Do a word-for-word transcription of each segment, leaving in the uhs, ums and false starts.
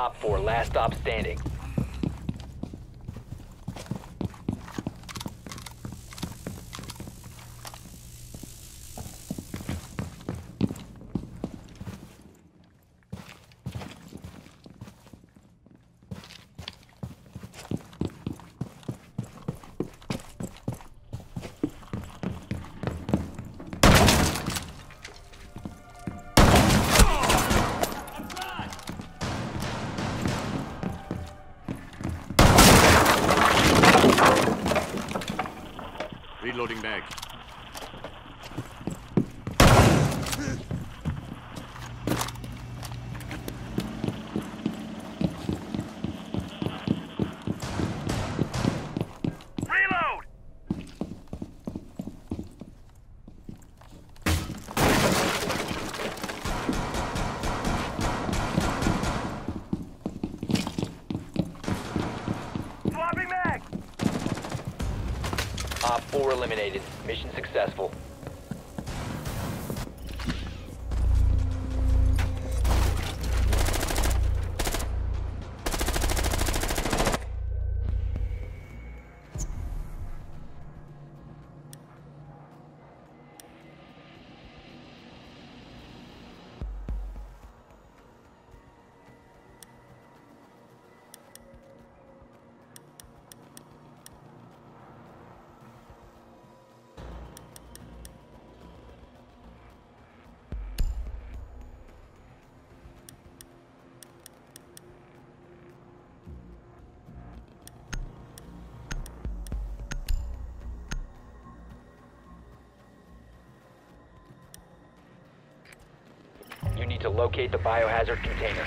Op four, last stop standing. Reloading mag. Reload! Swapping mag! Op four eliminated. Mission successful. You need to locate the biohazard container.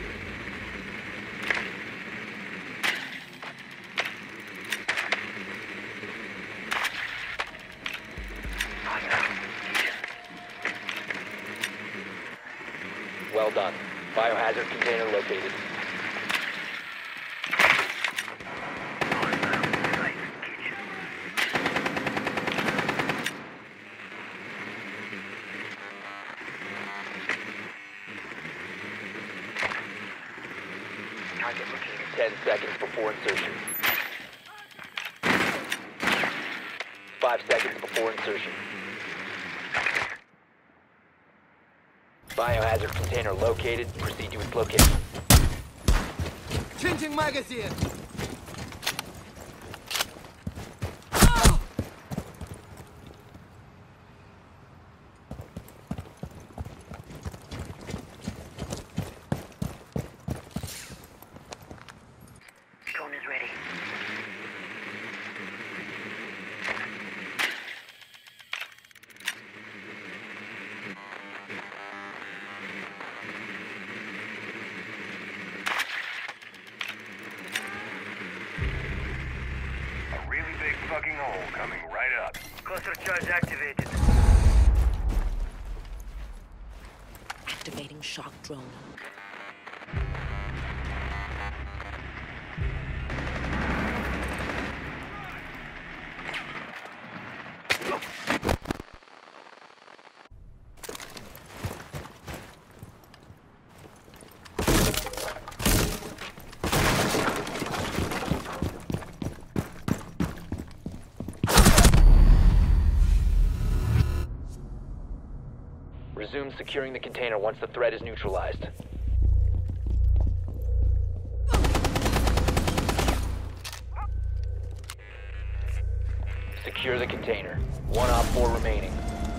Well done. Biohazard container located. Ten seconds before insertion. Five seconds before insertion. Biohazard container located. Proceed to its location. Changing magazine! Drone is ready. A really big fucking hole coming right up. Cluster charge activated. Activating shock drone. Resume securing the container once the threat is neutralized. Secure the container. One op four remaining.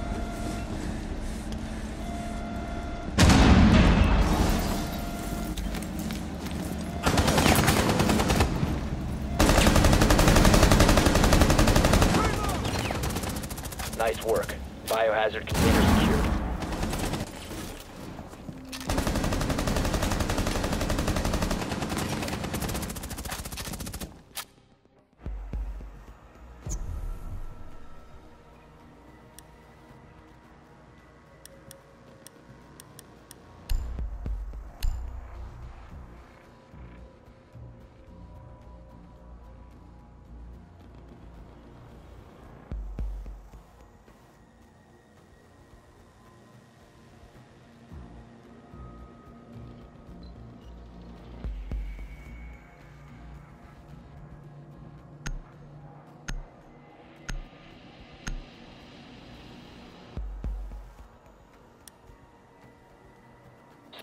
Nice work. Biohazard container secured.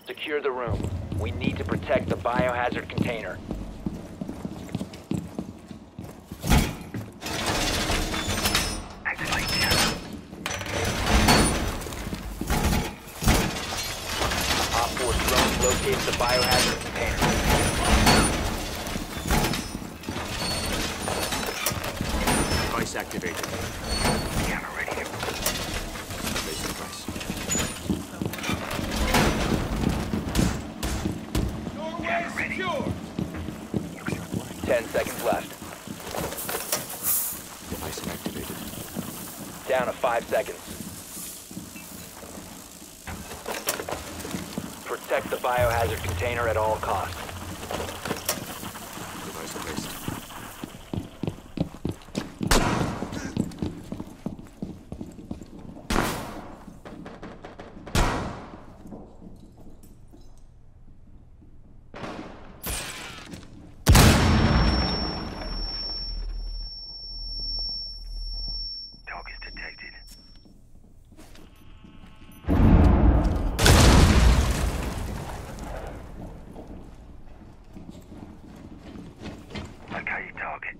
Secure the room. We need to protect the biohazard container. Op four drone locates the biohazard container. Device activated. Camera ready. Place device. Camera ready. Ten seconds left. Device activated. Down to five seconds. Protect the biohazard container at all costs. Device placed. Talk is detected. Okay, target.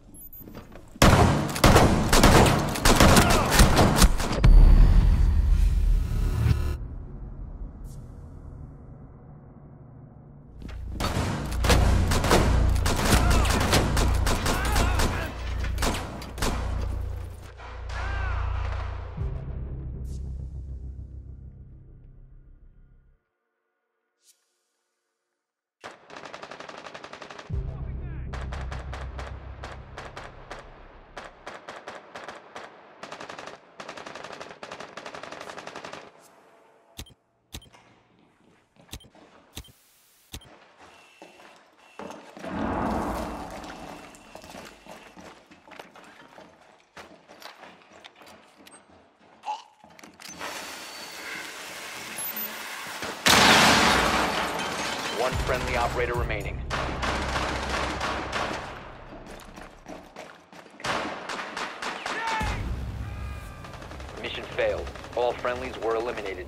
One friendly operator remaining. Mission failed. All friendlies were eliminated.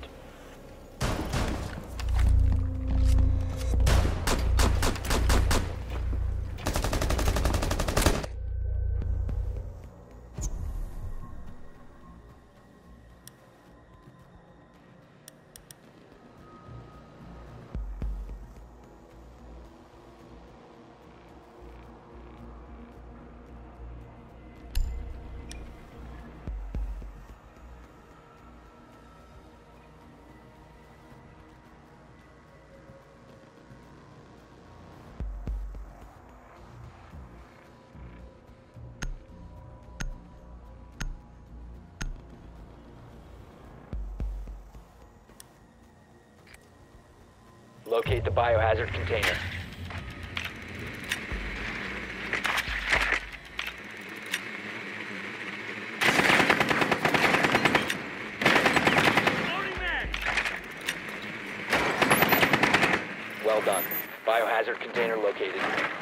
Locate the biohazard container. Well done. Biohazard container located.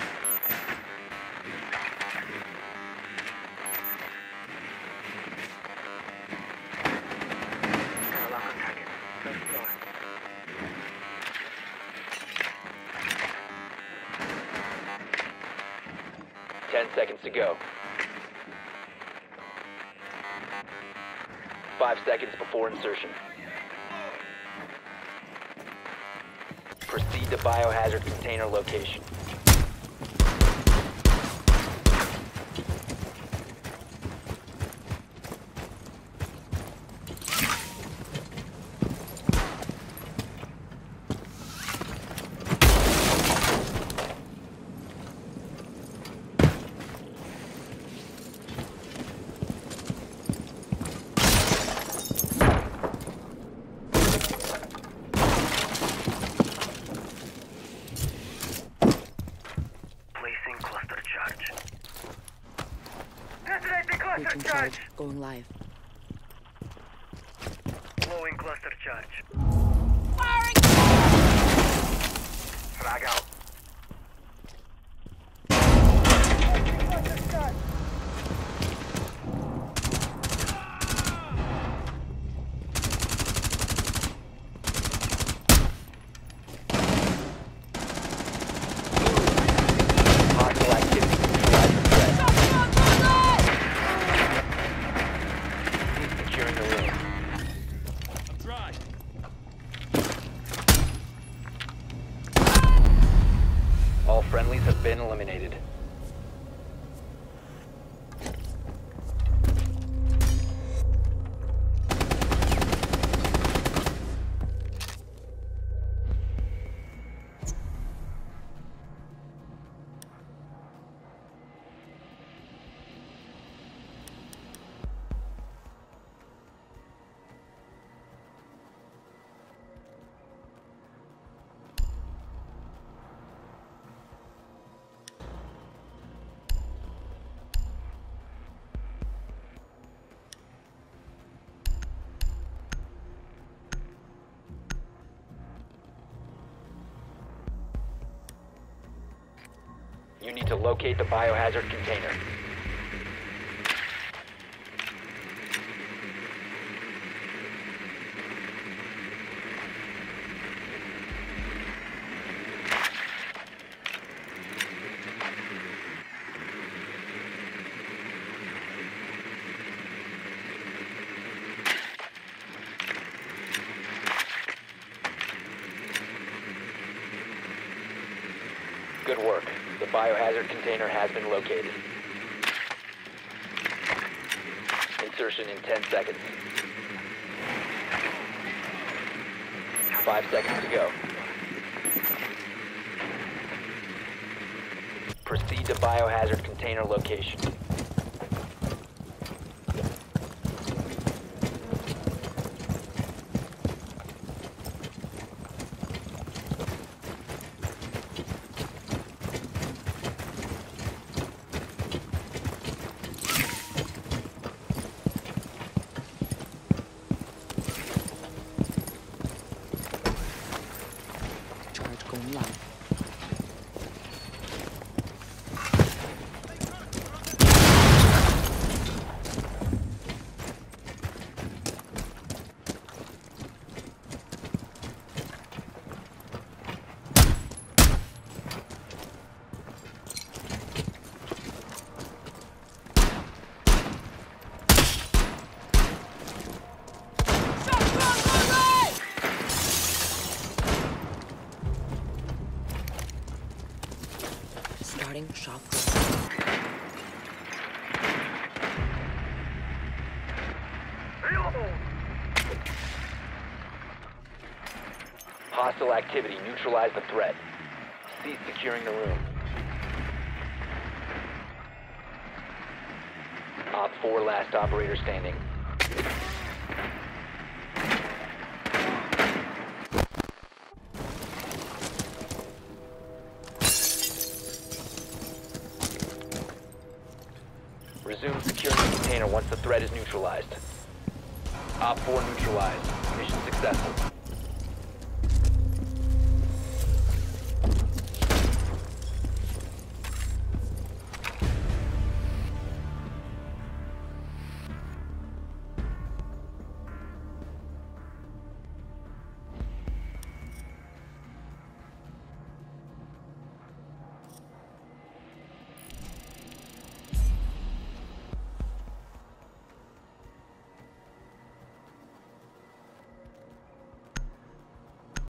Lock on target. First floor. Ten seconds to go. Five seconds before insertion. Proceed to biohazard container location. Placing cluster charge. Detonating cluster Breaching charge. charge going live. Blowing cluster charge. Firing! Frag out. been eliminated. You need to locate the biohazard container. Good work. The biohazard container has been located. Insertion in ten seconds. Five seconds to go. Proceed to biohazard container location. Charge 攻浪。 Starting shop. Hostile activity. Neutralize the threat. Cease securing the room. Op four, last operator standing. Resume securing the container once the threat is neutralized. Op four neutralized. Mission successful.